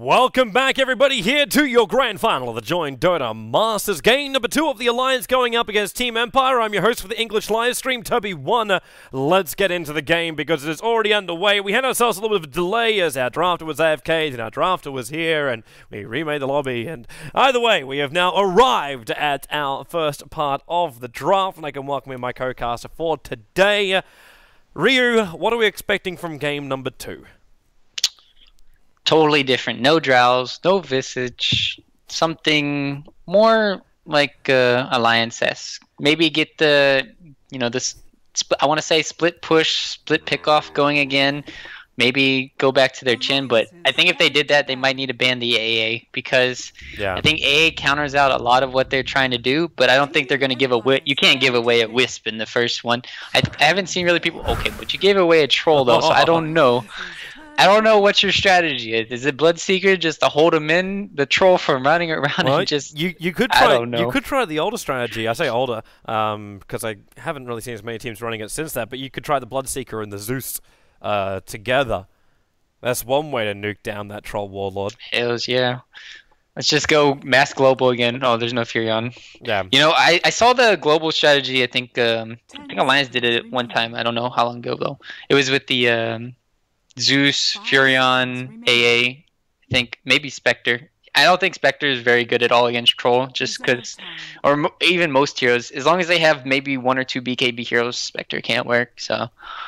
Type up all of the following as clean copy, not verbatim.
Welcome back, everybody, here to your grand final of the Join Dota Masters game number 2 of the Alliance going up against Team Empire. I'm your host for the English live stream, Toby1. Let's get into the game because it is already underway. We had ourselves a little bit of a delay as our drafter was AFK and our drafter was here and we remade the lobby. And either way, we have now arrived at our first part of the draft and I can welcome in my co-caster for today. Ryu, what are we expecting from game number 2? Totally different. No Drows, no Visage. Something more like Alliance-esque. Maybe get the, this. I want to say split push, split pickoff going again. Maybe go back to their chin. But I think if they did that, they might need to ban the AA because I think AA counters out a lot of what they're trying to do. But I don't think they're going to give away. You can't give away a Wisp in the first one. I haven't seen really people. Okay, but you gave away a Troll though, so I don't know. I don't know what your strategy is. Is it Bloodseeker just to hold him in, the Troll from running around and just? You could try. I don't know. You could try the older strategy. I say older because I haven't really seen as many teams running it since that. But you could try the Bloodseeker and the Zeus together. That's one way to nuke down that Troll Warlord. Hells yeah. Let's just go mass global again. Oh, there's no Furion. Yeah. I saw the global strategy. I think Alliance did it one time. I don't know how long ago though. It was with the Zeus, Furion, AA, I think maybe Spectre. I don't think Spectre is very good at all against Troll, just because, or even most heroes. As long as they have maybe 1 or 2 BKB heroes, Spectre can't work. So,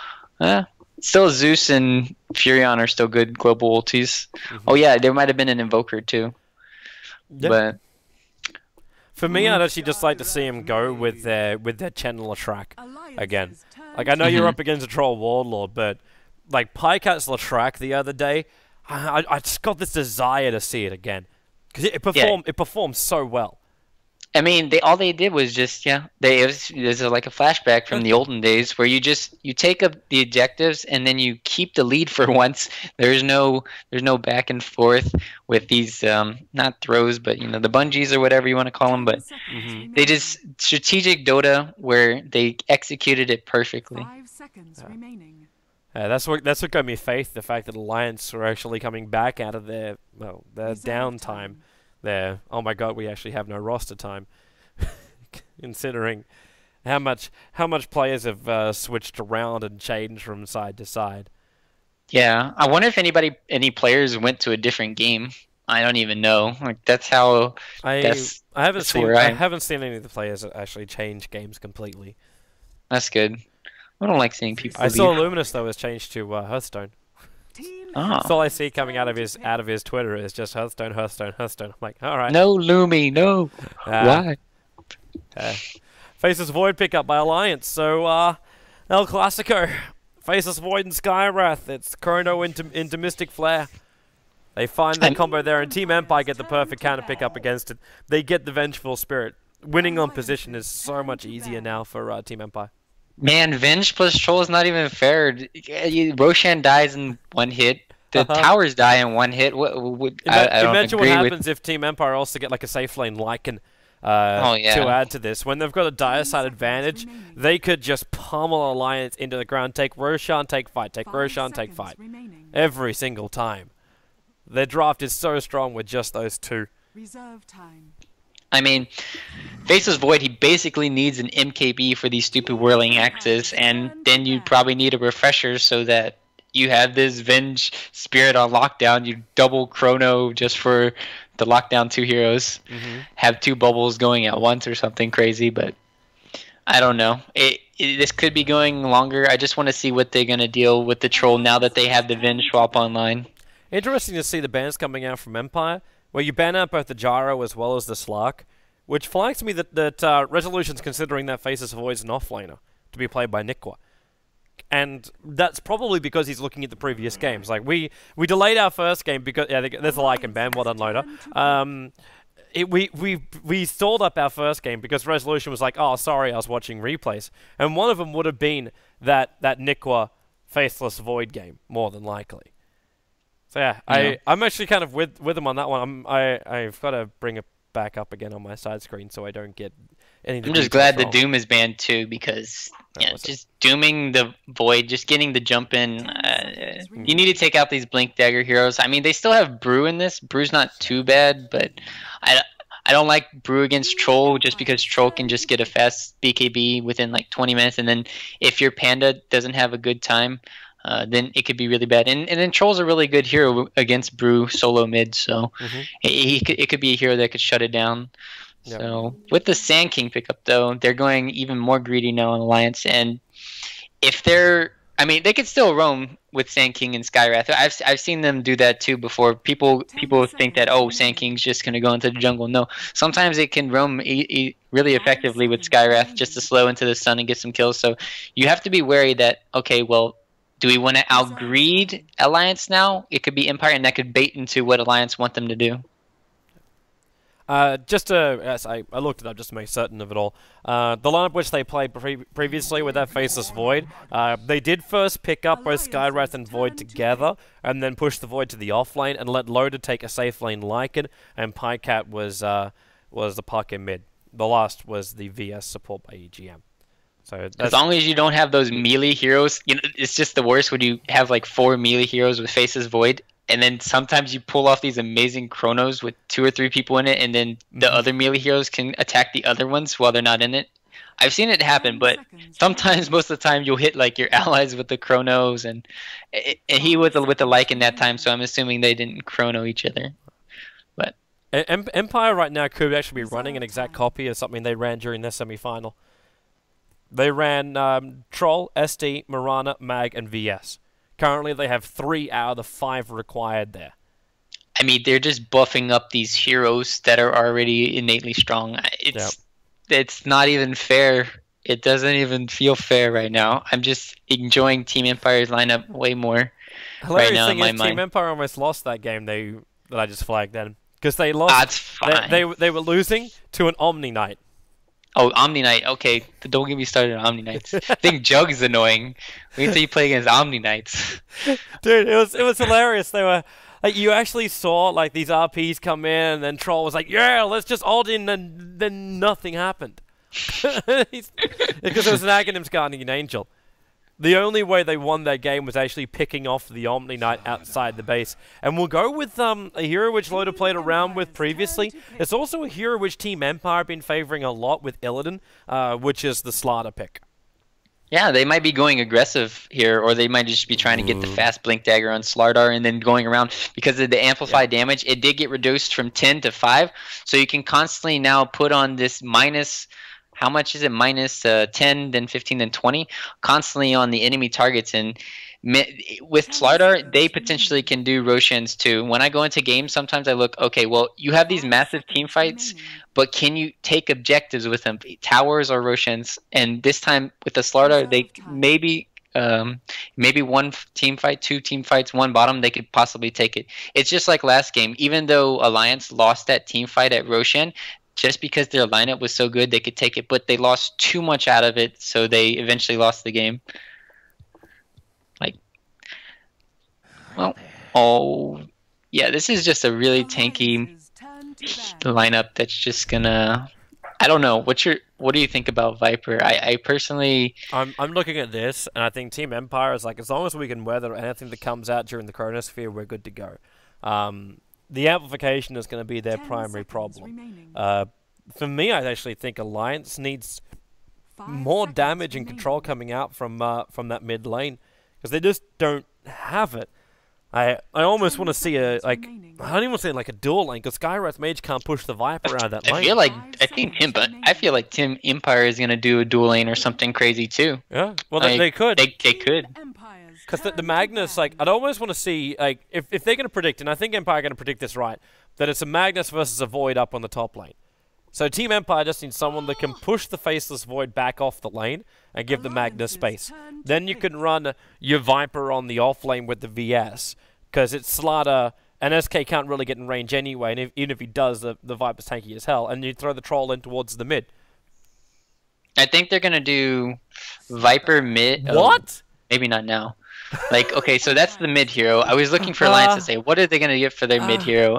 still Zeus and Furion are still good global ultis. Oh yeah, there might have been an Invoker too. Yep. But for me, I'd actually just like to see him go with their Channeler track again. Like I know you're up against a Troll Warlord, but like Pycat's Latrak the other day, I just got this desire to see it again because it performed so well. I mean, all they did was just there's like a flashback from the olden days where you take up the objectives and then you keep the lead for once. There's no back and forth with these not throws, but the bungees or whatever you want to call them. But they just strategic Dota where they executed it perfectly. 5 seconds remaining. That's what gave me faith. The fact that Alliance are actually coming back out of their downtime. There. Oh my God, we actually have no roster time. Considering how much players have switched around and changed from side to side. Yeah, I wonder if any players went to a different game. I don't even know. Like that's how. I haven't seen any of the players actually change games completely. That's good. I don't like seeing people. I saw Luminous though has changed to Hearthstone. That's all I see coming out of his Twitter is just Hearthstone, Hearthstone, Hearthstone. I'm like, all right. No, Lumi, no. Why? Faceless Void pickup by Alliance. So El Clasico, Faceless Void and Skywrath. It's Chrono into Mystic Flare. They find that combo there, and Team Empire get the perfect counter pickup against it. They get the Vengeful Spirit. Winning on position is so much easier now for Team Empire. Man, Venge plus Troll is not even fair. Roshan dies in 1 hit. The towers die in 1 hit. Imagine what happens if Team Empire also get like a safe lane Lycan to add to this. When they've got a dire side advantage, they could just pummel Alliance into the ground. Take Roshan, take fight. Take Roshan, take fight. Every single time. Their draft is so strong with just those two. Reserve time. I mean, Faceless Void, he basically needs an MKB for these stupid whirling axes, and then you probably need a refresher so that you have this Venge Spirit on lockdown. You double Chrono just for the lockdown 2 heroes. Have 2 bubbles going at once or something crazy, but I don't know. This could be going longer. I just want to see what they're going to deal with the Troll now that they have the Venge swap online. Interesting to see the bans coming out from Empire, where you ban out both the Gyro as well as the Slark, which flags to me that Resolution's considering that Faceless Void's an offlaner to be played by Nikwa. And that's probably because he's looking at the previous games. Like, we delayed our first game because... Yeah, there's a Lycan ban, well done, Loader. We stalled up our first game because Resolution was like, oh, sorry, I was watching replays. And one of them would have been that Nikwa Faceless Void game, more than likely. So yeah, I'm actually kind of with him on that one. I've got to bring it back up again on my side screen so I don't get any of the I'm just details glad the wrong. Doom is banned too, because That was it. just dooming the Void, just getting the jump in. You need to take out these Blink Dagger heroes. I mean, they still have Brew in this. Brew's not too bad, but I don't like Brew against Troll just because Troll can just get a fast BKB within like 20 minutes, and then if your Panda doesn't have a good time, then it could be really bad. And then Troll's a really good hero against Brew solo mid, so it could be a hero that could shut it down. Yep. So with the Sand King pickup, though, they're going even more greedy now on Alliance. And if I mean, they could still roam with Sand King and Skywrath. I've seen them do that too before. People think that, oh, Sand King's just gonna go into the jungle. No, sometimes it can roam really effectively with Skywrath just to slow into the sun and get some kills. So you have to be wary that, okay, well, do we want to outgreed Alliance now? It could be Empire, and that could bait into what Alliance want them to do. Yes, I looked it up just to make certain of it all. The lineup which they played previously with that Faceless Void, they did first pick up both Skywrath and Void together, and then push the Void to the off lane, and let Loda take a safe lane Lycan, and Pycat was the puck in mid. The last was the VS support by EGM. So as long as you don't have those melee heroes, you know, it's just the worst when you have like 4 melee heroes with Faceless Void. And then sometimes you pull off these amazing chronos with 2 or 3 people in it, and then the other melee heroes can attack the other ones while they're not in it. I've seen it happen, but sometimes, most of the time, you'll hit like your allies with the chronos, and he was with the Lycan that time, so I'm assuming they didn't chrono each other. But Empire right now could actually be running an exact copy of something they ran during their semi-final. They ran Troll, SD, Mirana, Mag, and VS. Currently, they have 3 out of the 5 required there. I mean, they're just buffing up these heroes that are already innately strong. It's not even fair. It doesn't even feel fair right now. I'm just enjoying Team Empire's lineup way more right now in my mind. Team Empire almost lost that game that I just flagged then. Because they lost. That's fine. They were losing to an Omni Knight. Oh, Omni Knight. Okay, don't get me started on Omni Knights. I think Jug's annoying. Wait until you play against Omni Knights. Dude, it was hilarious. They were like, you actually saw like these RPs come in, and then Troll was like, "Yeah, let's just ult in," and then nothing happened. Because there was an Aghanims guarding an Angel. The only way they won that game was actually picking off the Omni Knight outside the base. And we'll go with a hero which Loda played around with previously. It's also a hero which Team Empire have been favoring a lot with Illidan, which is the Slardar pick. Yeah, they might be going aggressive here, or they might just be trying to get the fast Blink Dagger on Slardar and then going around. Because of the amplified damage, it did get reduced from 10 to 5. So you can constantly now put on this minus... How much is it? Minus 10, then 15, then 20, constantly on the enemy targets. And with Slardar, they potentially can do Roshans too. When I go into games, sometimes I look, okay, well, you have these massive team fights, but can you take objectives with them, towers or Roshans? And this time with the Slardar, they maybe 1 team fight, 2 team fights, 1 bottom, they could possibly take it. It's just like last game. Even though Alliance lost that team fight at Roshan, just because their lineup was so good, they could take it, but they lost too much out of it, so they eventually lost the game. Like, well, oh, yeah, this is just a really tanky lineup that's just gonna... I don't know. What do you think about Viper? I personally... I'm looking at this, and I think Team Empire is like, as long as we can weather anything that comes out during the Chronosphere, we're good to go. The amplification is going to be their primary problem. For me, I actually think Alliance needs more damage and control coming out from that mid lane, because they just don't have it. I almost want to see I don't even want to say like a dual lane, because Skywrath Mage can't push the Viper out of that lane. I feel like Team Empire is going to do a dual lane or something crazy too. Yeah, well, they could. They could. Because the Magnus, like, I'd almost want to see, like, if they're going to predict, and I think Empire are going to predict this right, that it's a Magnus versus a Void up on the top lane. So Team Empire just needs someone that can push the Faceless Void back off the lane and give the Magnus space. Then you can run your Viper on the off lane with the VS, because it's Slardar, and SK can't really get in range anyway, and even if he does, the Viper's tanky as hell, and you throw the Troll in towards the mid. I think they're going to do Viper mid. What? Maybe not now. Like, okay, so that's the mid hero. I was looking for Alliance to say, what are they going to get for their mid hero?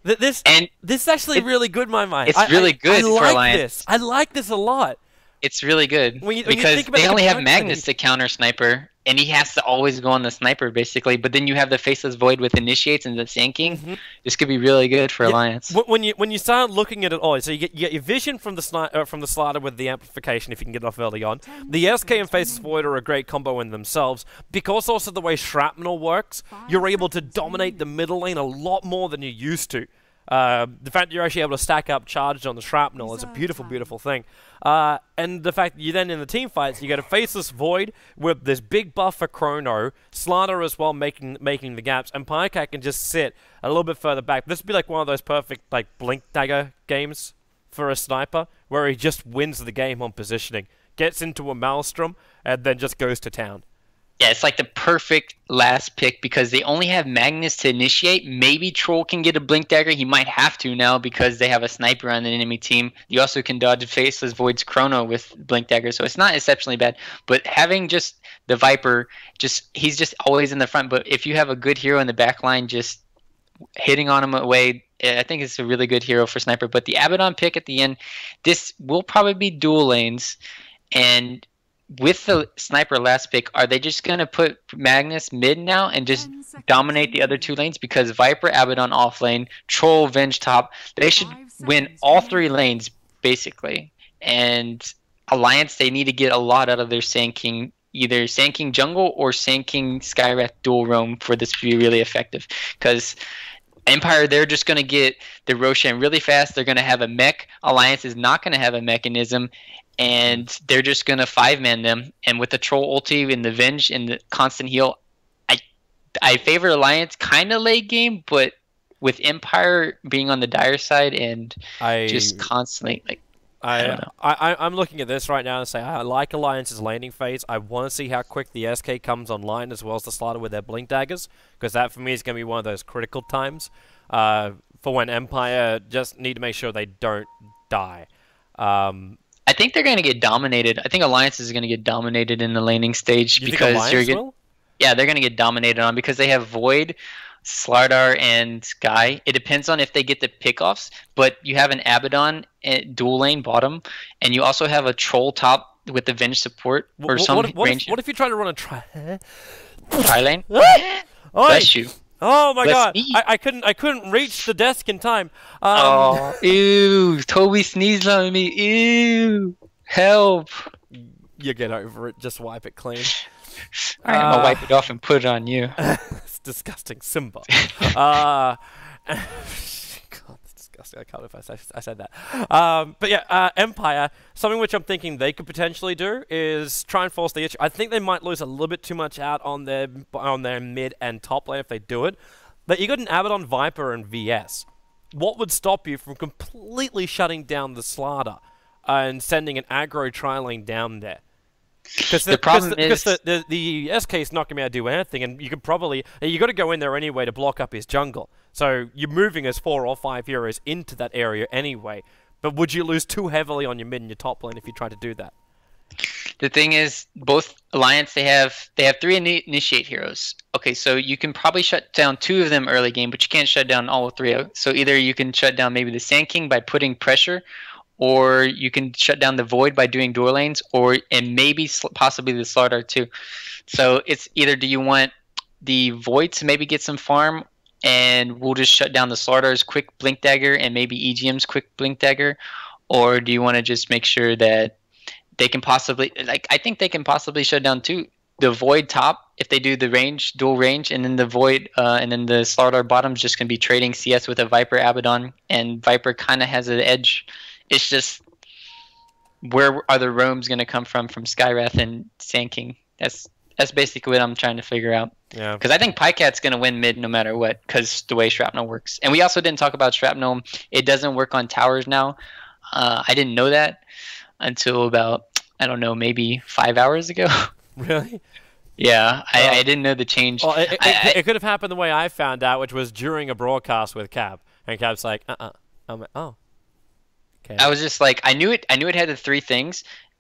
And this is actually really good, my mate. it's really good I for like Alliance. this. I like this a lot. It's really good When you because think about they the only have complexity. Magnus to counter Sniper, and he has to always go on the Sniper basically. But then you have the Faceless Void with Initiates and the Sand King. This could be really good for Alliance. When you start looking at it all, so you get your vision from the slider with the amplification if you can get it off early on. The SK and Faceless Void are a great combo in themselves because also the way Shrapnel works, you're able to dominate the middle lane a lot more than you used to. The fact that you're actually able to stack up charges on the Shrapnel is a beautiful, beautiful thing. And the fact that you then in the team fights, you get a Faceless Void with this big buff for Chrono, Slider as well making the gaps, and Pycat can just sit a little bit further back. This would be like one of those perfect like Blink Dagger games for a sniper, where he just wins the game on positioning, gets into a Maelstrom, and then just goes to town. Yeah, it's like the perfect last pick because they only have Magnus to initiate. Maybe Troll can get a Blink Dagger. He might have to now because they have a Sniper on the enemy team. You also can dodge Faceless Void's Chrono with Blink Dagger, so it's not exceptionally bad. But having just the Viper, he's just always in the front. But if you have a good hero in the back line, just hitting on him away, I think it's a really good hero for Sniper. But the Abaddon pick at the end, this will probably be dual lanes. And with the Sniper last pick, are they just going to put Magnus mid now and just dominate the other two lanes? Because Viper, Abaddon off lane, Troll, Venge top, they should win all three lanes, basically. And Alliance, they need to get a lot out of their Sand King, either Sand King jungle or Sand King Skywrath dual roam for this to be really effective. Because Empire, they're just going to get the Roshan really fast. They're going to have a mech. Alliance is not going to have a mechanism. And they're just going to 5-man them. And with the Troll ulti and the Venge and the constant heal, I favor Alliance kind of late game, but with Empire being on the dire side and just constantly, like, I don't know. I'm looking at this right now and say I like Alliance's laning phase. I want to see how quick the SK comes online as well as the Slider with their Blink Daggers, because that for me is going to be one of those critical times for when Empire just need to make sure they don't die. I think they're going to get dominated. I think Alliance is going to get dominated in the laning stage because they're going to get dominated on because they have Void, Slardar, and Sky. It depends on if they get the pickoffs, but you have an Abaddon dual lane bottom, and you also have a Troll top with the Venge support or some range. What if you try to run a tri lane? Bless you. Oh my god! I couldn't reach the desk in time. Ew! Toby sneezed on me. Ew! Help! You get over it. Just wipe it clean. Alright, I'm gonna wipe it off and put it on you. It's disgusting, Simba. God, that's disgusting. I can't believe I said that. But yeah, Empire. Something which I'm thinking they could potentially do is try and force the issue. I think they might lose a little bit too much out on their mid and top lane if they do it. But you got an Abaddon, Viper, and VS. What would stop you from completely shutting down the Slider and sending an aggro tri-lane down there? Because the SK is not going to be able to do anything, and you got to go in there anyway to block up his jungle. So you're moving as 4 or 5 heroes into that area anyway. But would you lose too heavily on your mid and your top lane if you tried to do that? The thing is, both Alliance, they have 3 initiate heroes. Okay, so you can probably shut down 2 of them early game, but you can't shut down all 3. So either you can shut down maybe the Sand King by putting pressure, or you can shut down the Void by doing door lanes, and maybe possibly the Slardar too. So it's either do you want the Void to maybe get some farm, and we'll just shut down the Slardar's quick Blink Dagger and maybe EGM's quick Blink Dagger, or do you want to just make sure that they can possibly, like, I think they can possibly shut down too the Void top if they do the range, dual range, and then the Void and then the Slardar bottom's just going to be trading CS with a Viper Abaddon, and Viper kind of has an edge. It's just, where are the roams going to come from Skywrath and Sand King? That's basically what I'm trying to figure out. Yeah. Because I think Pycat's going to win mid no matter what, because the way Shrapnel works. And we also didn't talk about Shrapnel. It doesn't work on towers now. I didn't know that until about, I don't know, maybe 5 hours ago. Really? Yeah, I didn't know the change. Well, it could have happened the way I found out, which was during a broadcast with Cab. And Cab's like, I'm like, oh. Okay. I was just like, I knew it had the 3 things.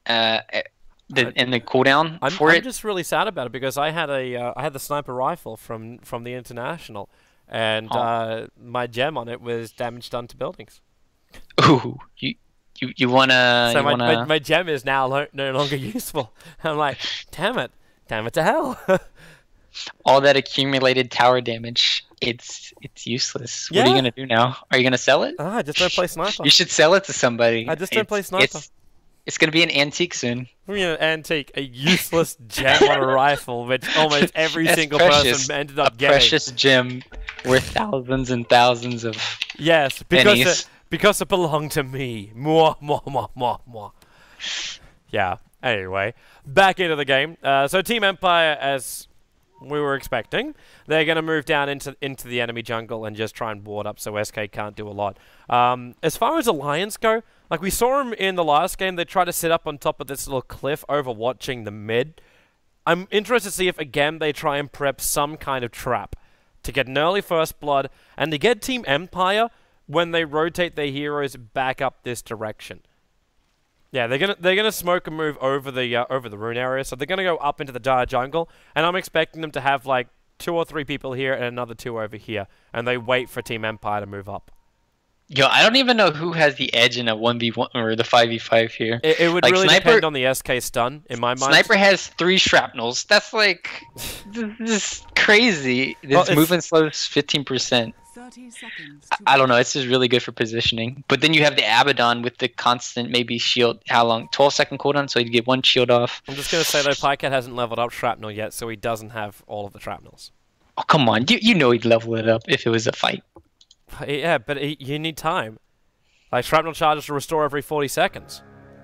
And the cooldown for it. I'm just really sad about it because I had the sniper rifle from the international, and my gem on it was damage done to buildings. Ooh, you wanna? So you wanna... my gem is now no longer useful. I'm like, damn it to hell. All that accumulated tower damage, it's useless. What are Yeah. you gonna do now? Are you gonna sell it? I just don't play sniper. You should sell it to somebody. I just don't play sniper. It's gonna be an antique soon. An antique, a useless gem on a rifle, which almost every That's single precious. person ended up A getting. precious gem worth thousands and thousands of Yes, pennies. because it belonged to me. Mwah, mwah, mwah, mwah, mwah. Yeah. Anyway, back into the game. So Team Empire, as we were expecting, they're going to move down into the enemy jungle and just try and ward up so SK can't do a lot. As far as Alliance go, like we saw them in the last game, they tried to sit up on top of this little cliff overwatching the mid. I'm interested to see if again they try and prep some kind of trap to get an early first blood and to get Team Empire when they rotate their heroes back up this direction. Yeah, they're gonna smoke and move over the rune area, so they're gonna go up into the dire jungle, and I'm expecting them to have like 2 or 3 people here and another 2 over here, and they wait for Team Empire to move up. Yo, I don't even know who has the edge in a 1v1 or the 5v5 here. It would Like, really Sniper- depend on the SK stun, in my mind. Sniper has 3 shrapnels. That's like this is crazy. This Well, movement slows 15%. 30 seconds. I don't know. It's just really good for positioning. But then you have the Abaddon with the constant maybe shield. How long? 12-second cooldown, so you get 1 shield off. I'm just gonna say though, Pycat hasn't leveled up shrapnel yet, so he doesn't have all of the shrapnels. Oh come on, you know he'd level it up if it was a fight. Yeah, but you need time. Like shrapnel charges to restore every 40 seconds.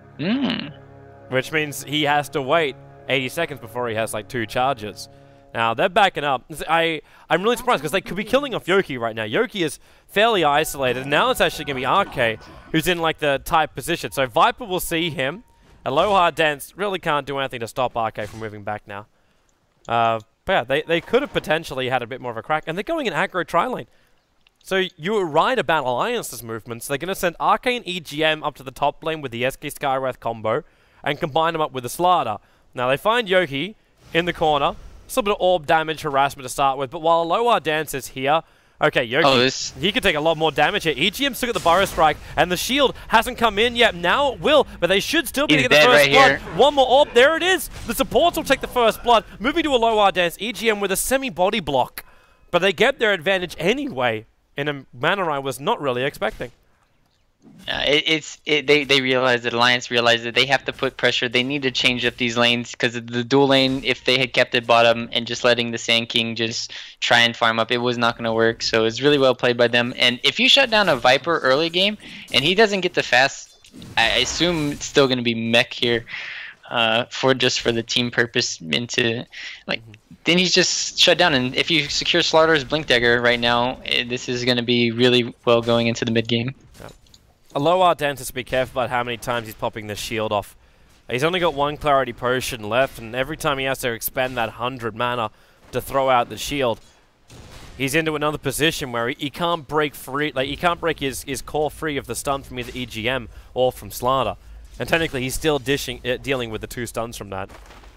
Which means he has to wait 80 seconds before he has like 2 charges. Now, they're backing up. I'm really surprised because they could be killing off Yoki right now. Yoki is fairly isolated. Now it's actually going to be Arke who's in like the tight position. So Viper will see him. Aloha Dance really can't do anything to stop Arke from moving back now. But yeah, they could have potentially had a bit more of a crack. And they're going in aggro tri-lane. So you were right about Alliance's movements. They're going to send Arke and EGM up to the top lane with the SK Skywrath combo and combine them up with the Slardar. Now they find Yoki in the corner. A little bit of orb damage harassment to start with, but while Aloha Dance is here, okay, Yoki, he could take a lot more damage here. EGM took at the Burrow Strike, and the shield hasn't come in yet. Now it will, but they should still be able to get the first blood. One more orb, there it is. The supports will take the first blood. Moving to Aloha Dance, EGM with a semi-body block, but they get their advantage anyway in a manner I was not really expecting. They realized that Alliance realized that they have to put pressure. They need to change up these lanes because the dual lane, if they had kept it bottom and just letting the Sand King just try and farm up, it was not going to work. So it's really well played by them. And if you shut down a Viper early game and he doesn't get the fast, I assume it's still going to be mech here for the team purpose into like. Then he's just shut down. And if you secure Slaughter's Blink Dagger right now, this is going to be really well going into the mid game. Aloha Dance has to be careful about how many times he's popping the shield off. He's only got 1 Clarity Potion left, and every time he has to expend that 100 mana to throw out the shield, he's into another position where he can't break free. Like he can't break his core free of the stun from either EGM or from Slardar. And technically, he's still dealing with the 2 stuns from that.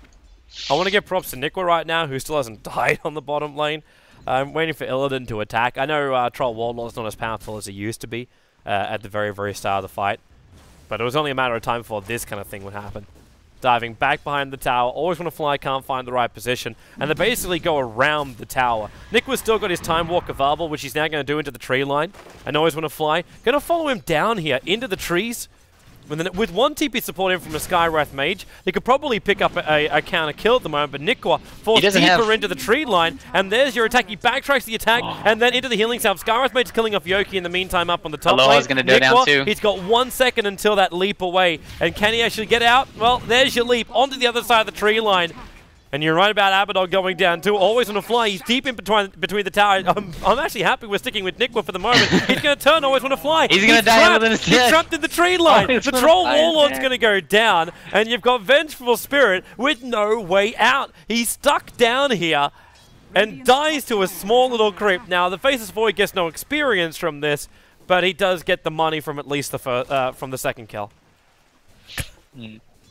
I want to give props to Nikwa right now, who still hasn't died on the bottom lane. I'm waiting for Illidan to attack. I know Troll Warlord's not as powerful as he used to be. At the very, very start of the fight. But it was only a matter of time before this kind of thing would happen. Diving back behind the tower, always want to fly, can't find the right position, and they basically go around the tower. Nikwa's still got his Time Walk available, which he's now going to do into the tree line, and always want to fly. Going to follow him down here, into the trees. With 1 TP support in from a Skywrath Mage, they could probably pick up a counter kill at the moment, but Nikwa falls deeper into the tree line, and there's your attack. He backtracks the attack, and then into the healing salve. Skywrath Mage killing off Yoki in the meantime up on the top lane. Aloha's going to go down too. He's got 1 second until that leap away, and can he actually get out? Well, there's your leap onto the other side of the tree line. And you're right about Abaddon going down too. Always on a fly. He's deep in between the tower. I'm actually happy we're sticking with Nikwa for the moment. He's going to turn. Always want to fly. He's going to die within his He's trapped in the tree line. The Troll Warlord's going to go down. And you've got Vengeful Spirit with no way out. He's stuck down here and dies to a small little creep. Now, the Faceless Void gets no experience from this, but he does get the money from at least from the second kill.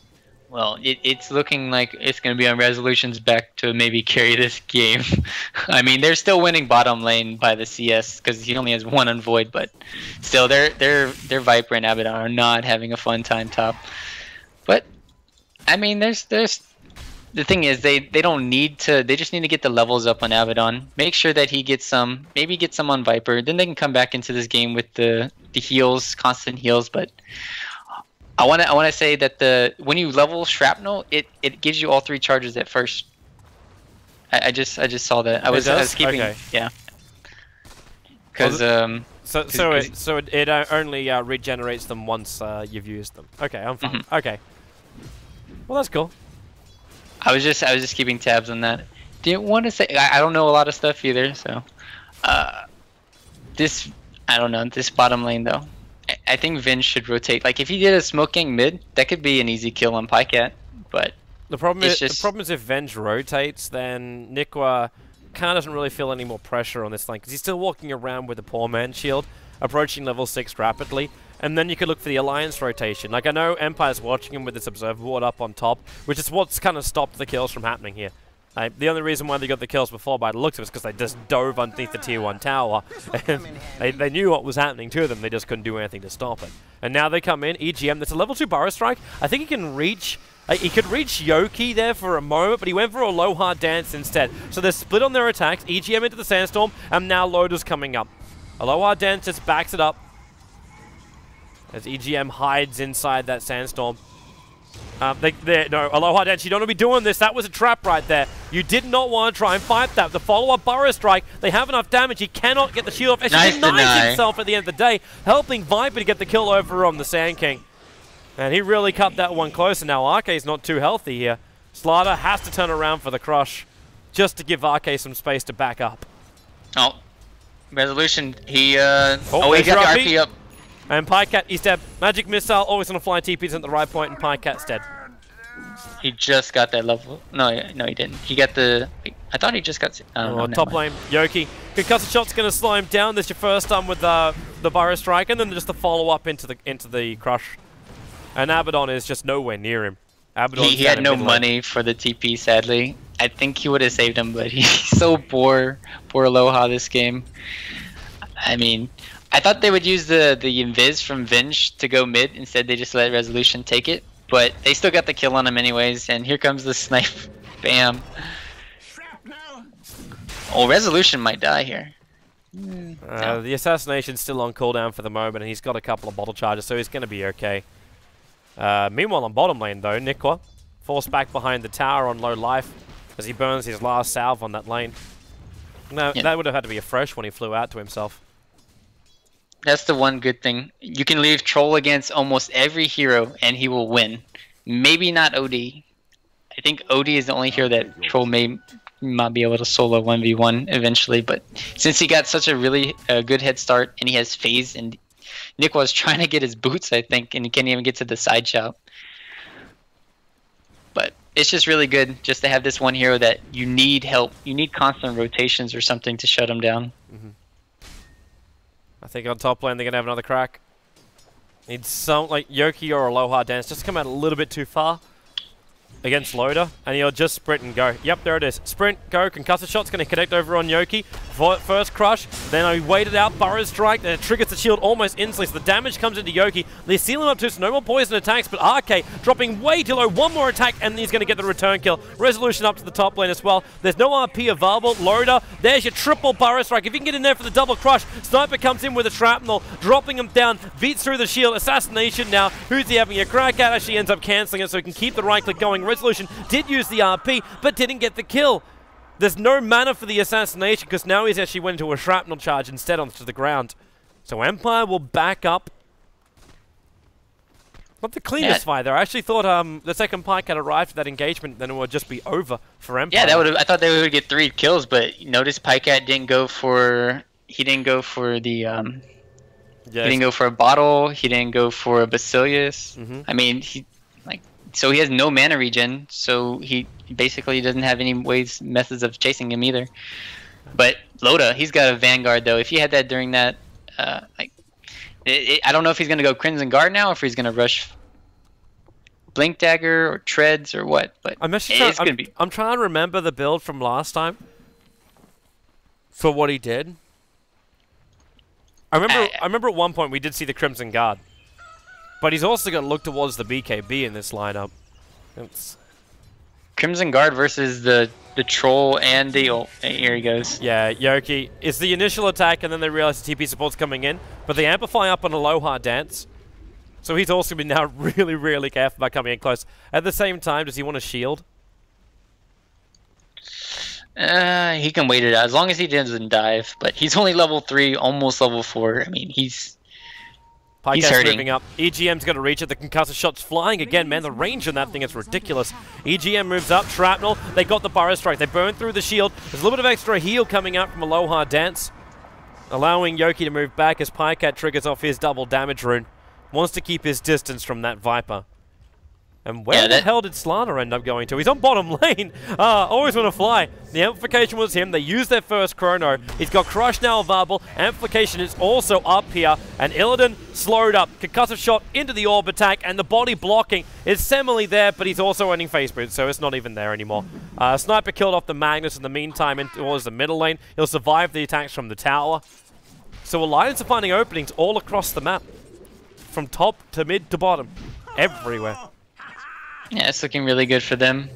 Well, it's looking like it's going to be on Resolution's back to maybe carry this game. I mean, they're still winning bottom lane by the CS because he only has one on Void, but still, their Viper and Abaddon are not having a fun time top. But I mean, there's the thing is they don't need to. They just need to get the levels up on Abaddon. Make sure that he gets some, maybe get some on Viper. Then they can come back into this game with the heals, constant heals, but. I want to say that when you level Shrapnel, it gives you all 3 charges at first. I just saw that. I was keeping yeah. Because so it only regenerates them once you've used them. Okay, I'm fine. Okay. Well, that's cool. I was just keeping tabs on that. Didn't want to say I don't know a lot of stuff either, so this I don't know this bottom lane though. I think Vin should rotate. Like if he did a smoke gang mid, that could be an easy kill on Pycat. But the problem is if Venge rotates, then Nikwa kind of doesn't really feel any more pressure on this lane because he's still walking around with a poor man shield, approaching level 6 rapidly. And then you could look for the Alliance rotation. Like I know Empire's watching him with this observer ward up on top, which is what's kind of stopped the kills from happening here. The only reason why they got the kills before by the looks of it is because they just dove underneath the tier 1 tower. they knew what was happening to them, they just couldn't do anything to stop it. And now they come in, EGM, that's a level 2 Burrow Strike. I think he can reach, he could reach Yoki there for a moment, but he went for a Aloha Dance instead. So they're split on their attacks, EGM into the Sandstorm, and now Loda's coming up. Aloha Dance just backs it up as EGM hides inside that Sandstorm. No, Aloha Dance, you don't want to be doing this. That was a trap right there. You did not want to try and fight that. The follow-up Burrow Strike, they have enough damage. He cannot get the shield off. He denies himself at the end of the day, helping Viper to get the kill over on the Sand King. And he really cut that one close, and now Arke's not too healthy here. Slider has to turn around for the crush, just to give Arke some space to back up. Oh, Resolution, he got the RP up. And Pycat, he's dead. Magic Missile, always on a fly TP's at the right point, and Pycat's dead. He just got that level. No, he didn't. He got the... I thought he just got... top lane, Yoki. Concussive Shot's going to slow him down. There's your first stun with the Burrow Strike, and then just the follow-up into the crush. And Abaddon is just nowhere near him. He had no money for the TP, sadly. I think he would have saved him, but he's so poor Aloha this game. I mean... I thought they would use the invis from Venge to go mid. Instead, they just let Resolution take it. But they still got the kill on him anyways. And here comes the snipe. Bam. Oh, Resolution might die here. No. The Assassination's still on cooldown for the moment, and he's got a couple of bottle charges, so he's going to be okay. Meanwhile, on bottom lane, though, Nikwa forced back behind the tower on low life as he burns his last salve on that lane. No, that would have had to be a fresh when he flew out to himself. That's the one good thing. You can leave Troll against almost every hero and he will win. Maybe not OD. I think OD is the only hero that Troll may not be able to solo 1v1 eventually, but since he got such a really good head start and he has phase, and Nick was trying to get his boots, I think, and he can't even get to the side shout. But it's just really good just to have this one hero that you need help. You need constant rotations or something to shut him down. I think on top lane they're going to have another crack. Need some, like, Yoki or Aloha Dance just to come out a little bit too far against Loda, and he'll just sprint and go. Yep, there it is. Sprint, go, Concussive Shot's going to connect over on Yoki. First crush, then I waited out, Burrow Strike, then it triggers the shield almost instantly, so the damage comes into Yoki. They seal him up too, so no more poison attacks, but Arke dropping way too low. One more attack, and he's going to get the return kill. Resolution up to the top lane as well. There's no RP available. Loda, there's your triple Burrow Strike. If you can get in there for the double crush, Sniper comes in with a shrapnel, dropping him down, beats through the shield. Assassination now. Who's he having a crack at? Actually ends up cancelling it, so he can keep the right click going. Resolution did use the RP, but didn't get the kill. There's no mana for the assassination because now he's actually went into a shrapnel charge instead onto the ground. So Empire will back up. Not the cleanest fight there. I actually thought the second Pyke had arrived for that engagement, then it would just be over for Empire. Yeah, that would. I thought they would get 3 kills, but notice Pycat didn't go for. He didn't go for the. He didn't go for a bottle. He didn't go for a Basilius. I mean, so he has no mana regen, so he basically doesn't have any methods of chasing him either. But Loda, he's got a Vanguard though. If he had that during that, I don't know if he's gonna go Crimson Guard now, or if he's gonna rush. Blink Dagger or Treads or what, but I'm actually it's going to be... I'm trying to remember the build from last time for what he did. I remember at one point we did see the Crimson Guard, but he's also got to look towards the BKB in this lineup. It's... Crimson Guard versus the Troll and the ult. Here he goes. Yeah, Yoki. It's the initial attack, and then they realize the TP support's coming in, but they amplify up on Aloha Dance. So he's also been now really, really careful about coming in close. At the same time, does he want a shield? He can wait it out as long as he doesn't dive. But he's only level 3, almost level 4. I mean, he's hurting. Moving up. EGM's got to reach it. The concussive shot's flying again, man. The range on that thing is ridiculous. EGM moves up. Shrapnel. They got the Burrow Strike. They burn through the shield. There's a little bit of extra heal coming out from Aloha Dance, allowing Yoki to move back as Pycat triggers off his double damage rune. Wants to keep his distance from that Viper. And where the hell did Slanna end up going to? He's on bottom lane. Always want to fly. The amplification was him. They used their first chrono. He's got Crush now available. Amplification is also up here. And Illidan slowed up. Concussive shot into the orb attack. And the body blocking is Semele there, but he's also earning face boot, so it's not even there anymore. Sniper killed off the Magnus in the meantime towards the middle lane. He'll survive the attacks from the tower. So Alliance are finding openings all across the map. From top to mid to bottom. Everywhere. Yeah, it's looking really good for them.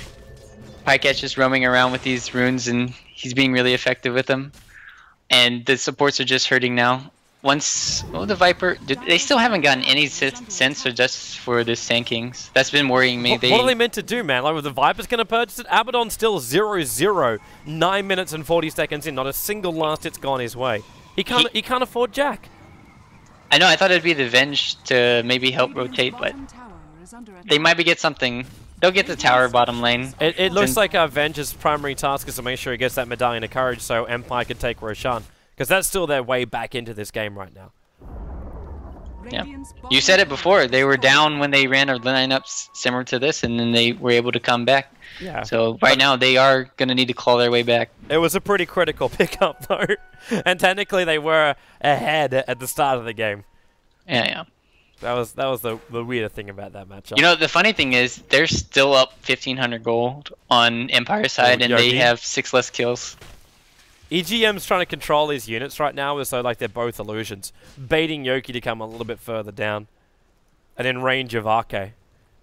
Pycat's just roaming around with these runes, and he's being really effective with them. And the supports are just hurting now. Once... Oh, the Viper... They still haven't gotten any sense or just for the Sand Kings. That's been worrying me. What are they meant to do, man? Like, with the Viper's going to purchase it? Abaddon's still 0-0. 9 minutes and 40 seconds in. Not a single last hit's gone his way. He can't afford Jack. I know, I thought it'd be the Venge to maybe help rotate, but they might get something. They'll get the tower bottom lane. It looks like Venge's primary task is to make sure he gets that Medallion of Courage so Empire can take Roshan. Because that's still their way back into this game right now. Yeah. You said it before. They were down when they ran a lineup similar to this, and then they were able to come back. Yeah. So right now they are going to need to claw their way back. It was a pretty critical pickup, though. And technically they were ahead at the start of the game. Yeah. That was the weird thing about that matchup. You know, the funny thing is they're still up 1,500 gold on Empire side, and they have 6 less kills. EGM's trying to control his units right now as though like they're both illusions, baiting Yoki to come a little bit further down and in range of Arke.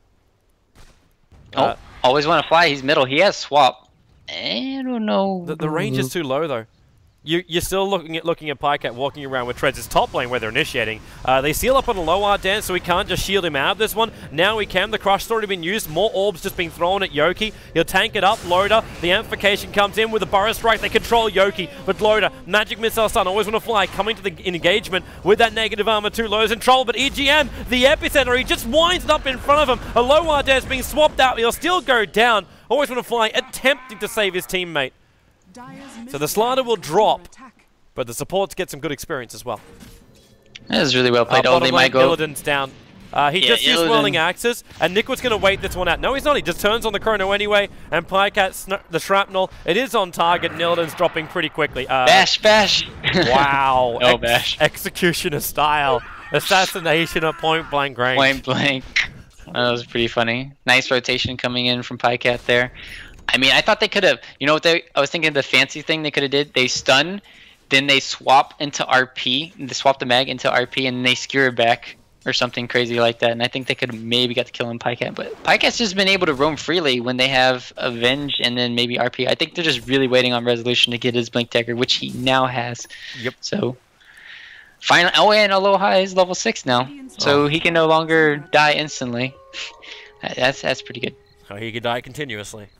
Always want to fly. He's middle. He has swap. I don't know. The range is too low though. You're still looking at Pycat walking around with Treads. It's top lane where they're initiating. They seal up on a low art dance, so we can't just shield him out of this one. Now we can. The Crush's already been used. More orbs just being thrown at Yoki. He'll tank it up. Loda, the amplification comes in with a Burrow Strike. They control Yoki, but Loda, Magic Missile Stun, always want to fly, coming to the engagement with that negative armor too. Loda's in trouble, but EGM, the epicenter, he just winds up in front of him. A low art dance being swapped out. He'll still go down. Always want to fly, attempting to save his teammate. So the Slanna will drop, but the supports get some good experience as well. That is really well played. They might go. Illidan's down. He just used Whirling Axes, and Nick was going to wait this one out. No, he's not. He just turns on the chrono anyway, and Pycat, the Shrapnel, it is on target, and Illidan's dropping pretty quickly. Bash! Wow. No bash. Executioner style. Assassination at point blank range. Point blank. That was pretty funny. Nice rotation coming in from Pycat there. I mean, I thought they could have, you know what I was thinking the fancy thing they could have did? They stun, then they swap into RP, they swap the mag into RP, and they skewer back or something crazy like that. And I think they could have maybe got the kill on Pycat. But Pycat's just been able to roam freely when they have Avenge and then maybe RP. I think they're just really waiting on Resolution to get his Blink Dagger, which he now has. Yep. So, finally, oh, and Aloha is level 6 now. So he can no longer die instantly. That's pretty good. Oh, he can die continuously.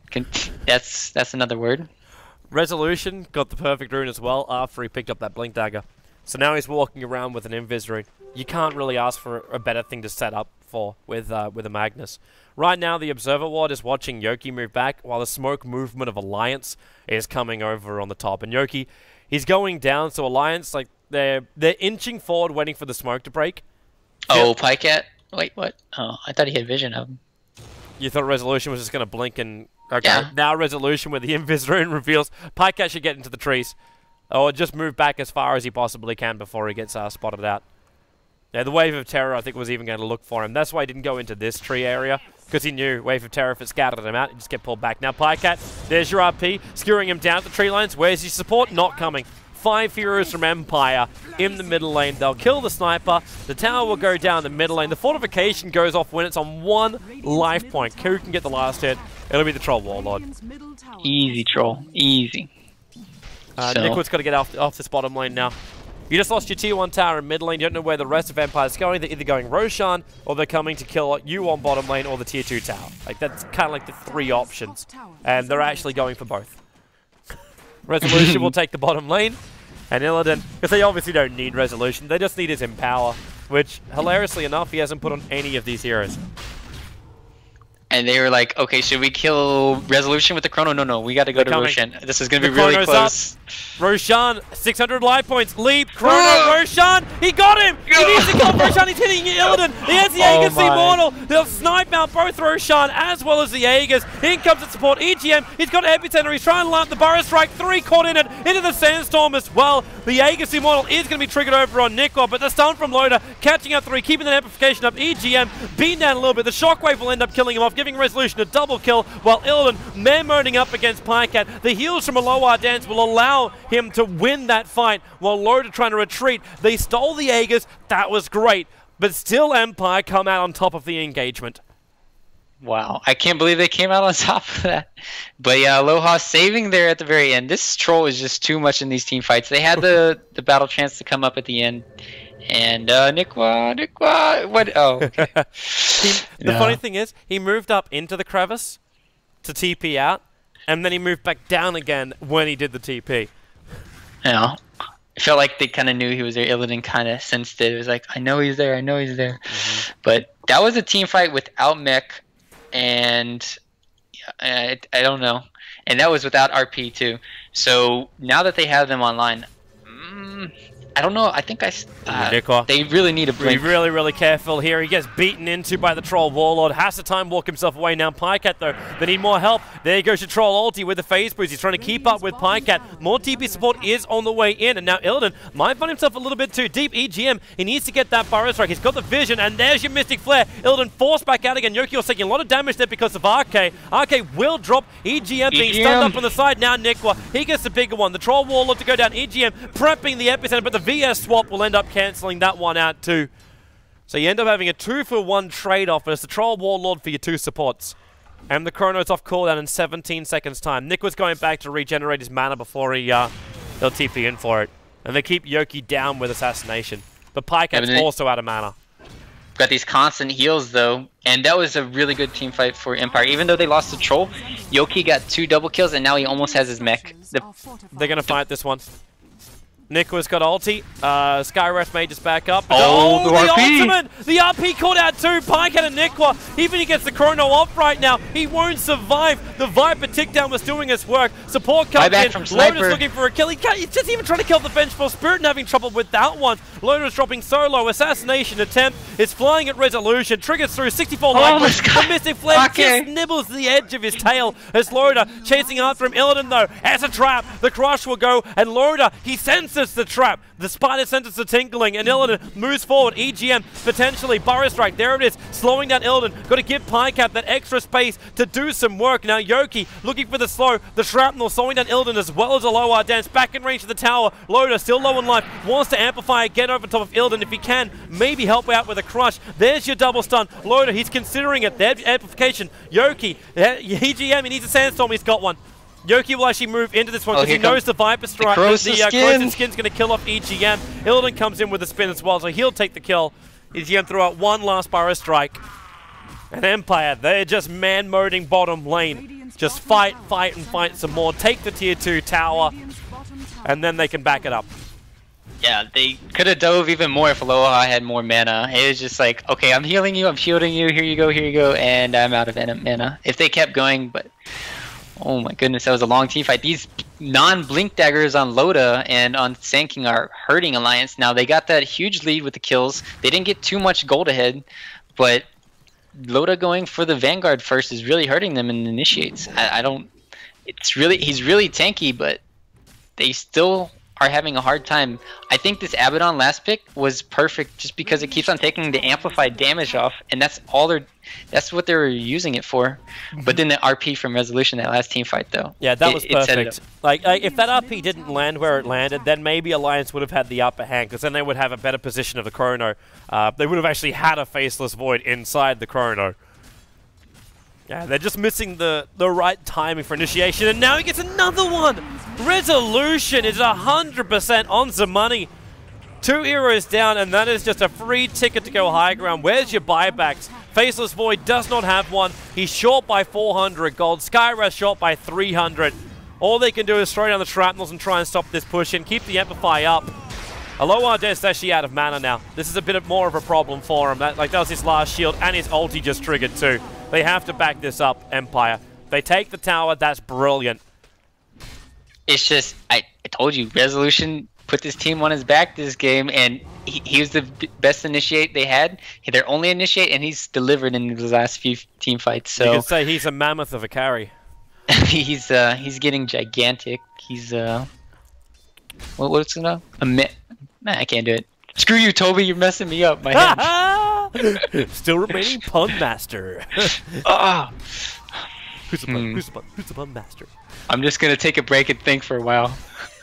That's another word. Resolution got the perfect rune as well after he picked up that Blink Dagger. So now he's walking around with an Invis rune. You can't really ask for a better thing to set up for with a Magnus. Right now the Observer Ward is watching Yoki move back while the smoke movement of Alliance is coming over on the top. And Yoki, he's going down, so Alliance, like, they're inching forward waiting for the smoke to break. Oh, Pycat? Wait, what? Oh, I thought he had vision of him. You thought Resolution was just going to blink and... Okay, yeah. Now Resolution with the Invis rune reveals Pycat should get into the trees. Or just move back as far as he possibly can before he gets spotted out. Yeah, the Wave of Terror, I think, was even going to look for him. That's why he didn't go into this tree area, because he knew Wave of Terror, if it scattered him out, he'd just get pulled back. Now, Pycat, there's your RP, skewering him down the tree lines. Where's his support? Not coming. 5 heroes from Empire in the middle lane. They'll kill the sniper. The tower will go down the middle lane. The fortification goes off when it's on 1 life point. Who can get the last hit? It'll be the Troll Warlord. Easy, Troll. Easy. Nickwood's got to get off this bottom lane now. You just lost your tier 1 tower in mid lane. You don't know where the rest of Empire's going. They're either going Roshan, or they're coming to kill you on bottom lane, or the tier 2 tower. Like, that's kind of like the 3 options. And they're actually going for both. Resolution will take the bottom lane. And Illidan, because they obviously don't need Resolution, they just need his Empower. Which, hilariously enough, he hasn't put on any of these heroes. And they were like, okay, should we kill Resolution with the Chrono? No, we gotta go to Roshan. This is gonna be really close. Roshan, 600 life points. Leap, Chrono, Roshan, he got him! He needs to kill Roshan, he's hitting Illidan. He has the Aegis Immortal. They'll snipe out both Roshan as well as the Aegis. In comes the support, EGM, he's got Epicenter, he's trying to line up the Burrow Strike, 3 caught in it, into the Sandstorm as well. The Aegis Immortal is going to be triggered over on Nikwa, but the stun from Loda, catching out 3, keeping the amplification up. EGM beaten down a little bit. The Shockwave will end up killing him off, giving Resolution a double kill, while Illidan man-moding up against Pycat. The heals from Aloha Dance will allow him to win that fight, while Loda trying to retreat. They stole the Aegis, that was great, but still Empire come out on top of the engagement. Wow, I can't believe they came out on top of that. But yeah, Aloha saving there at the very end. This Troll is just too much in these team fights. They had the battle chance to come up at the end. And Nikwa, what? Oh, okay. The funny thing is, he moved up into the crevice to TP out, and then he moved back down again when he did the TP. Yeah. I felt like they kind of knew he was there. Illidan kind of sensed it. It was like, I know he's there, I know he's there. But that was a team fight without mech, and I don't know. And that was without RP too. So now that they have them online, I don't know. I think they really need a blink. Be really, really careful here. He gets beaten into by the Troll Warlord. Has to time walk himself away now. Pycat, though, they need more help. There goes your Troll ulti with the phase boost. He's trying to keep up with Pycat. More TP support is on the way in. And now Illidan might find himself a little bit too deep. EGM, he needs to get that Burrow Strike. He's got the vision, and there's your Mystic Flare. Illidan forced back out again. Yokio's taking a lot of damage there because of RK. RK will drop. EGM being stunned up on the side. Now Nikwa, he gets the bigger one. The Troll Warlord to go down. EGM prepping the epicenter, but the VS swap will end up cancelling that one out too. So you end up having a 2-for-1 trade-off, and it's the Troll Warlord for your 2 supports. And the Chrono's off cooldown in 17 seconds time. Nick was going back to regenerate his mana before he'll TP in for it. And they keep Yoki down with Assassination. But Pycat's also out of mana. Got these constant heals though, and that was a really good team fight for Empire. Even though they lost the Troll, Yoki got 2 double kills, and now he almost has his mech. They're going to fight this one. Nikwa's got ulti. Skywrath may just back up. Oh, the RP! Ultimate! The RP caught out too. Pycat and Nikwa. Even he gets the Chrono off right now. He won't survive. The Viper tickdown was doing his work. Support comes in. Loda's looking for a kill. He's just even trying to kill the Vengeful Spirit and having trouble with that one. Loda's dropping solo. Assassination attempt is flying at Resolution. Triggers through 64 life points. The Mystic Flare just nibbles the edge of his tail as Loda chasing after him. Illidan though has a trap. The Crush will go, and Loda, he senses the trap. The Spider senses the tinkling, and Illidan moves forward. EGM potentially Burrow Strike. There it is, slowing down Illidan. Got to give Pycat that extra space to do some work. Now Yoki looking for the slow. The shrapnel slowing down Illidan as well as Aloha Dance. Back in range of the tower. Loda still low in life. Wants to amplify again over top of Illidan if he can. Maybe help out with a Crush. There's your double stun. Loda, he's considering it. There's amplification. Yoki, EGM, he needs a Sandstorm. He's got one. Yoki will actually move into this one because he knows the Viper Strike. The Corrosive Skin's going to kill off EGM. Illidan comes in with a spin as well, so he'll take the kill. EGM threw out one last Burrow Strike. And Empire, they're just man-moding bottom lane. Just fight, fight, and fight some more. Take the tier 2 tower, and then they can back it up. Yeah, they could have dove even more if Aloha had more mana. It was just like, okay, I'm healing you, I'm shielding you, here you go, and I'm out of mana. If they kept going, but... oh my goodness, that was a long team fight. These non-blink daggers on Loda and on Sand King are hurting Alliance. Now, they got that huge lead with the kills. They didn't get too much gold ahead, but Loda going for the Vanguard first is really hurting them in initiates. He's really tanky, but they still are having a hard time. I think this Abaddon last pick was perfect just because it keeps on taking the amplified damage off, and that's what they were using it for. But then the RP from Resolution, that last team fight though. Yeah, that was it set it perfect. up. Like, if that RP didn't land where it landed, then maybe Alliance would have had the upper hand, because then they would have a better position of the Chrono. They would have actually had a Faceless Void inside the Chrono. Yeah, they're just missing the right timing for initiation, and now he gets another one! Resolution is 100% on the money. 2 heroes down, and that is just a free ticket to go high ground. Where's your buybacks? Faceless Void does not have one. He's short by 400 gold. Skywrath short by 300. All they can do is throw down the shrapnels and try and stop this push and keep the Amplify up. Aloha Death's actually out of mana now. This is a bit more of a problem for him. That was his last shield, and his ulti just triggered too. They have to back this up, Empire. They take the tower, that's brilliant. It's just, I told you, Resolution put this team on his back this game, and he was the best initiate they had. Their only initiate, and he's delivered in the last few team fights. So you can say he's a mammoth of a carry. he's getting gigantic. He's what's it now? Nah, I can't do it. Screw you, Toby. You're messing me up. My head. Still remaining pun master. Ah. Who's the pun? Who's the pun? Who's the pun master? I'm just gonna take a break and think for a while.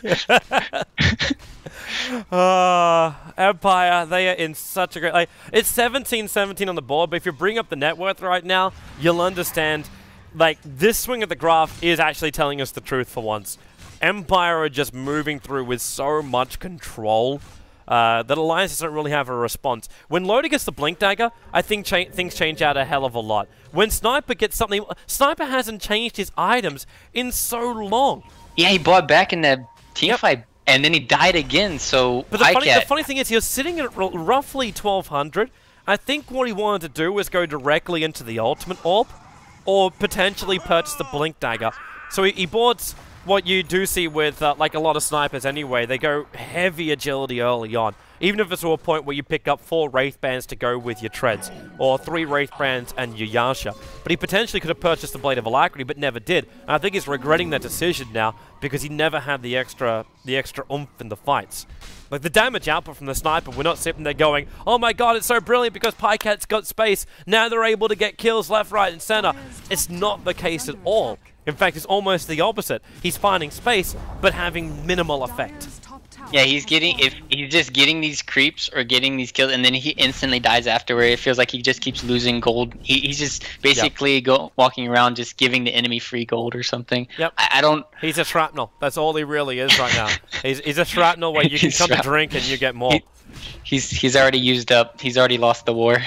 Empire, they are in such a great... Like, it's 17-17 on the board, but if you bring up the net worth right now, you'll understand, like, this swing of the graph is actually telling us the truth for once. Empire are just moving through with so much control that Alliance doesn't really have a response. When Loda gets the Blink Dagger, I think things change out a hell of a lot. When Sniper gets something... Sniper hasn't changed his items in so long. Yeah, he bought back in that team fight, and then he died again, so... But the funny thing is, he was sitting at roughly 1200. I think what he wanted to do was go directly into the Ultimate Orb, or potentially purchase the Blink Dagger. So he bought what you do see with, like, a lot of snipers anyway. They go heavy agility early on. Even if it's to a point where you pick up 4 Wraith Bands to go with your Treads, or 3 Wraith Bands and your Yasha. But he potentially could have purchased the Blade of Alacrity, but never did. And I think he's regretting that decision now, because he never had the extra oomph in the fights. Like, the damage output from the Sniper, we're not sitting there going, oh my god, it's so brilliant because Pycat's got space, now they're able to get kills left, right, and center. It's not the case at all. In fact, it's almost the opposite. He's finding space, but having minimal effect. Yeah, he's just getting these creeps or getting these kills, and then he instantly dies afterward. It feels like he just keeps losing gold. He's just basically walking around just giving the enemy free gold or something. Yep. I don't... He's a shrapnel. That's all he really is right now. He's a shrapnel where you can come to drink and you get more. He's already used up. He's already lost the war.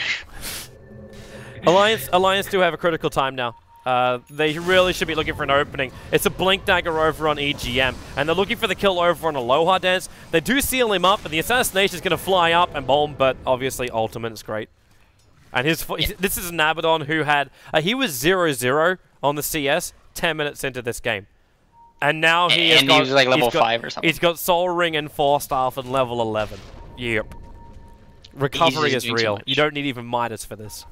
Alliance do have a critical time now. They really should be looking for an opening. It's a Blink Dagger over on EGM, and they're looking for the kill over on Aloha Dance. They do seal him up, and the assassination is going to fly up and boom, but obviously Ultimate is great. And this is an Abaddon who had... he was 0-0 on the CS 10 minutes into this game. And now he was like level 5 or something. He's got Soul Ring and Force Staff at level 11. Yep. Recovery is real. You don't need even Midas for this.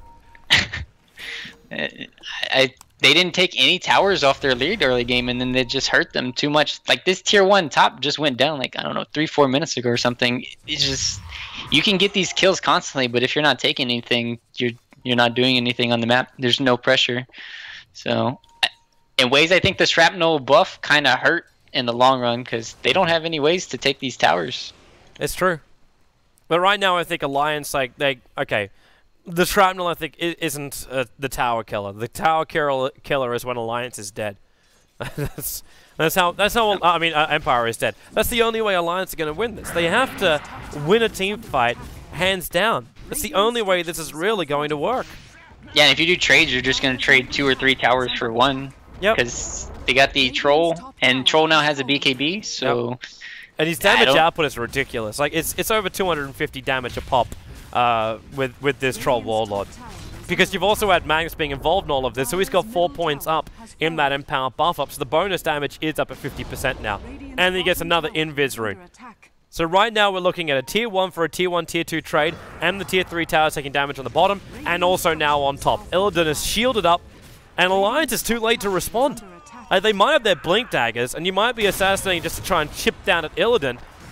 They didn't take any towers off their lead early game, and then they just hurt them too much. Like, this tier 1 top just went down, like, I don't know, 3-4 minutes ago or something. It's just, you can get these kills constantly, but if you're not taking anything, you're not doing anything on the map. There's no pressure. So, in ways, I think the shrapnel buff kind of hurt in the long run, because they don't have any ways to take these towers. It's true. But right now, I think Alliance, like, okay, the shrapnel, I think, isn't the tower killer. The tower killer is when Alliance is dead. that's how I mean, Empire is dead. That's the only way Alliance are going to win this. They have to win a team fight, hands down. That's the only way this is really going to work. Yeah, and if you do trades, you're just going to trade 2 or 3 towers for 1. Yep. Because they got the Troll, and Troll now has a BKB, so... Yep. And his damage output is ridiculous. Like, it's over 250 damage a pop. With this Troll Warlord. Because you've also had Magnus being involved in all of this, so he's got 4 points up in that Empower buff up, so the bonus damage is up at 50% now. And he gets another Invis rune. So right now we're looking at a tier 1 for a tier 1, tier 2 trade, and the tier 3 tower taking damage on the bottom, and also now on top. Illidan is shielded up, and Alliance is too late to respond. They might have their Blink Daggers, and you might be assassinating just to try and chip down at Illidan,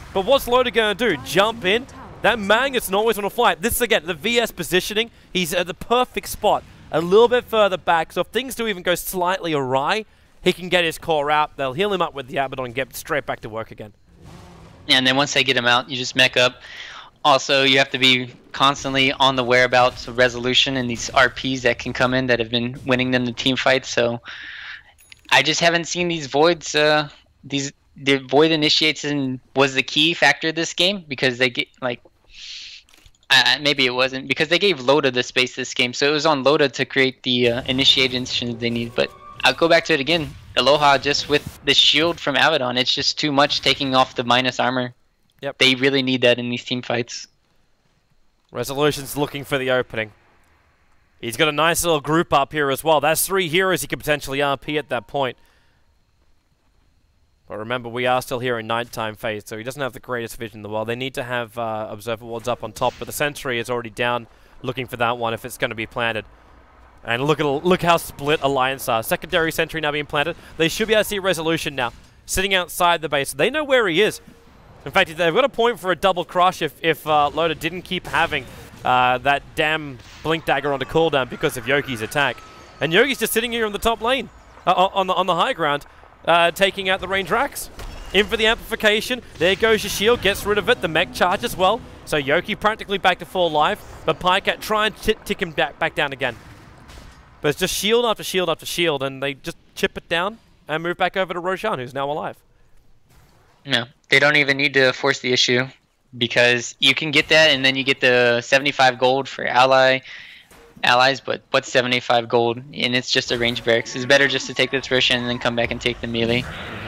But what's Loda going to do? Jump in? That Magnus always on a fly. This is, again, the VS positioning. He's at the perfect spot. A little bit further back, so if things do even go slightly awry, he can get his core out. They'll heal him up with the Abaddon and get straight back to work again. Yeah, and then once they get him out, you just mech up. Also, you have to be constantly on the whereabouts of Resolution and these RPs that can come in that have been winning them the team fights. So I just haven't seen these voids. The void initiation was the key factor this game because they get like. Maybe it wasn't because they gave Loda the space this game, so it was on Loda to create the initiations they need. But I'll go back to it again. Aloha just with the shield from Abaddon, it's just too much taking off the minus armor. Yep. They really need that in these team fights. Resolution's looking for the opening. He's got a nice little group up here as well. That's 3 heroes he could potentially RP at that point. But remember, we are still here in nighttime phase, so he doesn't have the greatest vision in the world. They need to have Observer Wards up on top, but the Sentry is already down looking for that one if it's going to be planted. And look how split Alliance are. Secondary Sentry now being planted. They should be able to see Resolution now, sitting outside the base. They know where he is. In fact, they've got a point for a double crush if Loda didn't keep having that damn Blink Dagger onto cooldown because of Yoki's attack. And Yoki's just sitting here on the top lane, on the high ground. Taking out the range racks. In for the amplification. There goes your shield. Gets rid of it. The mech charge as well. So Yoki practically back to full life. But Pycat try and tick him back down again. But it's just shield after shield after shield. And they just chip it down and move back over to Roshan, who's now alive. No, they don't even need to force the issue. Because you can get that and then you get the 75 gold for allies, but what's 75 gold? And it's just a range barracks. It's better just to take the attrition and then come back and take the melee.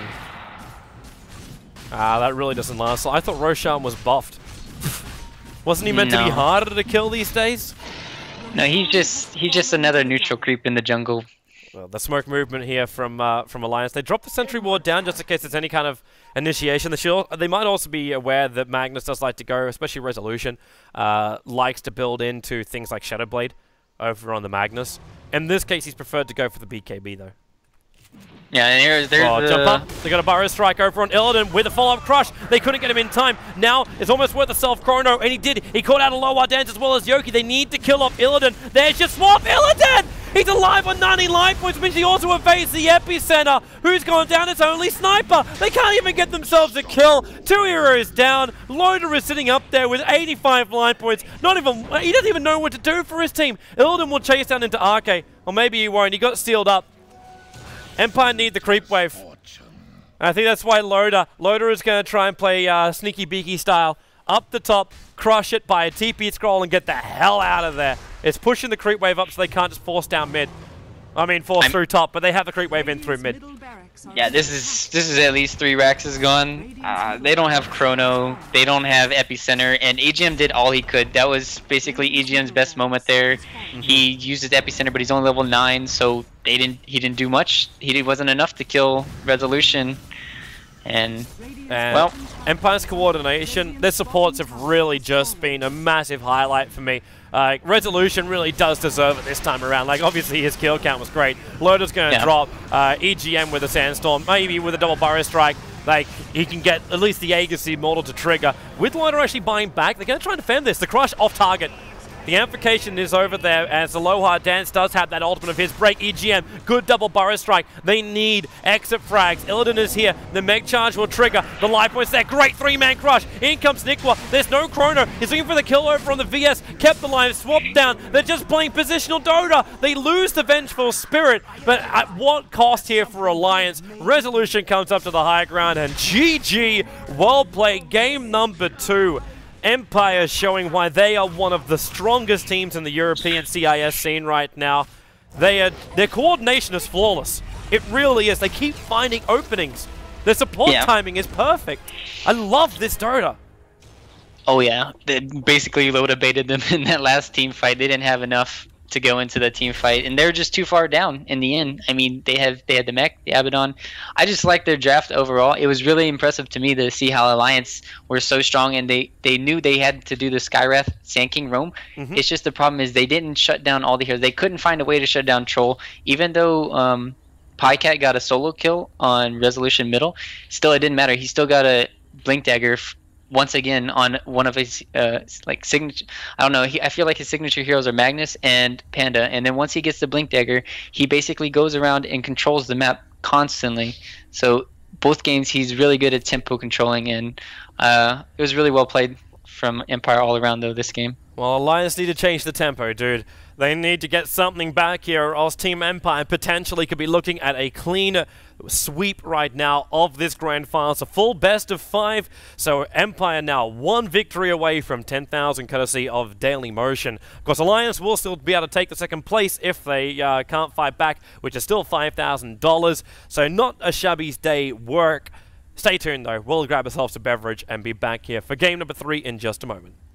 That really doesn't last. I thought Roshan was buffed. Wasn't he meant to be harder to kill these days? No, he's just another neutral creep in the jungle. Well, the smoke movement here from Alliance. They drop the Sentry Ward down just in case there's any kind of initiation. They might also be aware that Magnus does like to go, especially Resolution, likes to build into things like Shadowblade over on the Magnus. In this case, he's preferred to go for the BKB, though. Yeah, and there's jump up. They got a Burrow Strike over on Illidan with a follow-up crush. They couldn't get him in time. Now it's almost worth a self-chrono, and he did. He caught out a low dance as well as Yoki. They need to kill off Illidan. There's your swap. Illidan! He's alive on 90 life points, which means he also evades the epicenter. Who's gone down? It's only Sniper. They can't even get themselves a kill. 2 heroes down. Loda is sitting up there with 85 life points. He doesn't even know what to do for his team. Illidan will chase down into Arke, or maybe he won't. He got sealed up. Empire need the creep wave. I think that's why Loda is going to try and play Sneaky Beaky style. Up the top, crush it by a TP scroll and get the hell out of there. It's pushing the creep wave up so they can't just force down mid. I mean, force through top, but they have the creep wave in through mid. Yeah, this is at least 3 racks is gone. They don't have Chrono, they don't have Epicenter, and EGM did all he could. That was basically EGM's best moment there. He used his Epicenter, but he's only level 9, so he didn't do much. He wasn't enough to kill Resolution. And well, Empire's coordination, their supports have really just been a massive highlight for me. Resolution really does deserve it this time around. Like, obviously his kill count was great. Loda's going to drop EGM with a Sandstorm, maybe with a double Burrow Strike. Like, he can get at least the Aegis Immortal to trigger. With Loda actually buying back, they're going to try and defend this. The crush off target. The amplification is over there as Aloha Dance does have that ultimate of his. Break EGM. Good double Burrow Strike. They need exit frags. Illidan is here. The Meg Charge will trigger. The life points there. Great 3-man crush. In comes Nikwa. There's no Chrono. He's looking for the kill over on the VS. Kept the line swapped down. They're just playing positional Dota. They lose the Vengeful Spirit. But at what cost here for Alliance? Resolution comes up to the high ground. And GG. Well played. Game number 2. Empire showing why they are one of the strongest teams in the European CIS scene right now. Their coordination is flawless. It really is. They keep finding openings. Their support timing is perfect. I love this Dota. Oh yeah, basically Loda baited them in that last team fight. They didn't have enough to go into the team fight, and they're just too far down in the end. I mean, they had the mech, the Abaddon. I just like their draft overall. It was really impressive to me to see how Alliance were so strong, and they knew they had to do the Skywrath Sand King roam. It's just the problem is they didn't shut down all the heroes. They couldn't find a way to shut down Troll, even though Pycat got a solo kill on Resolution middle. Still, it didn't matter. He still got a Blink Dagger once again on one of his like signature. I don't know. I feel like his signature heroes are Magnus and Panda, and then once he gets the Blink Dagger, he basically goes around and controls the map constantly. So both games he's really good at tempo controlling, and it was really well played from Empire all around though this game. Well, Alliance need to change the tempo, dude. They need to get something back here, or else Team Empire potentially could be looking at a clean sweep right now of this Grand Finals. A full best of 5, so Empire now 1 victory away from 10,000 courtesy of Daily Motion. Of course, Alliance will still be able to take the second place if they can't fight back, which is still $5,000, so not a shabby day's work. Stay tuned though, we'll grab ourselves a beverage and be back here for game number 3 in just a moment.